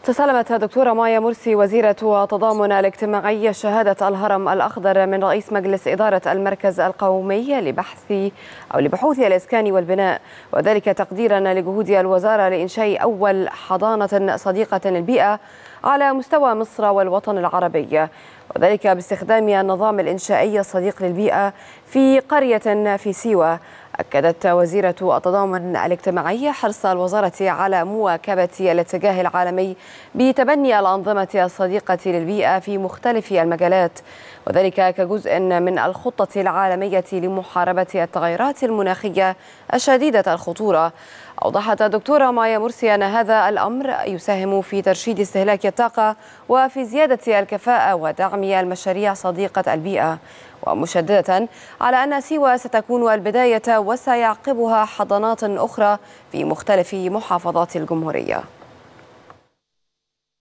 تسلمت الدكتورة مايا مرسي وزيرة التضامن الاجتماعي شهادة الهرم الأخضر من رئيس مجلس إدارة المركز القومي لبحوث الإسكان والبناء، وذلك تقديرا لجهود الوزارة لإنشاء أول حضانة صديقة للبيئة على مستوى مصر والوطن العربي، وذلك باستخدام النظام الإنشائي الصديق للبيئة في قرية في سيوة. أكدت وزيرة التضامن الاجتماعي حرص الوزارة على مواكبة الاتجاه العالمي بتبني الأنظمة الصديقة للبيئة في مختلف المجالات، وذلك كجزء من الخطة العالمية لمحاربة التغيرات المناخية الشديدة الخطورة. أوضحت الدكتورة مايا مرسي أن هذا الأمر يساهم في ترشيد استهلاك الطاقة وفي زيادة الكفاءة ودعم المشاريع صديقة البيئة، ومشددة على أن سيوة ستكون البداية وسيعقبها حضانات أخرى في مختلف محافظات الجمهورية.